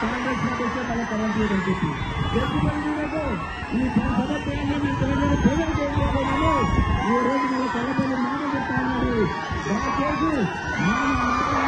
Congress party వచ్చే మళ్ళీ current లేదని చెప్పి ఎందుకంటే ఈ సమస్యలన్నీ మీ తెలంగాణ ప్రజలు చేయలేకపోయినాము. ఈ రోజు మన కళ్ళపల్లి మాటలు చెప్తా ఉన్నారు. దయచేసి